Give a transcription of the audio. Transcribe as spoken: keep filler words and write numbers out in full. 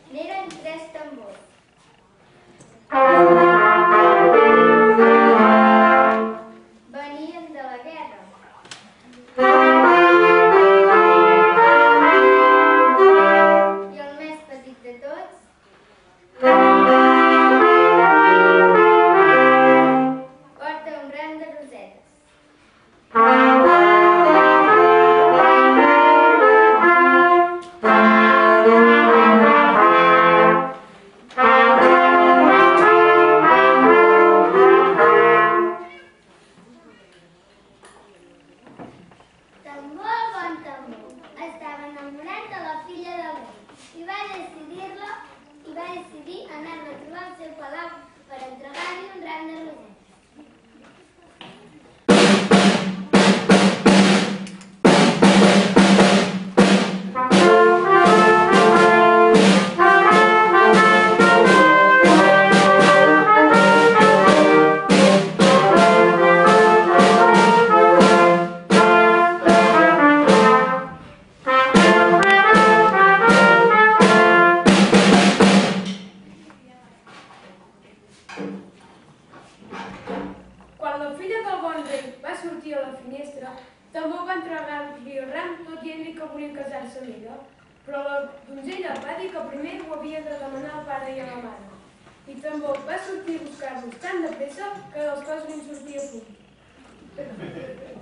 N'eren tres tambors. Venien de la guerra. I el més petit de tots porta un ram de rosetes. Tambor, bon tambor, estava enamorat de la filla del rei i va decidir-la i va decidir anar-la a trobar al seu palau per entregar-li un ram de rosetes. Quan la filla del bon rei va sortir a la finestra, Tambor va entregar-li el ram tot dient-li que volia casar-se amb ella, però la donzella va dir que primer ho havia de demanar al pare i a la mare. I Tambor va sortir a buscar-los tan de pressa que dels cos li'n sortia fum.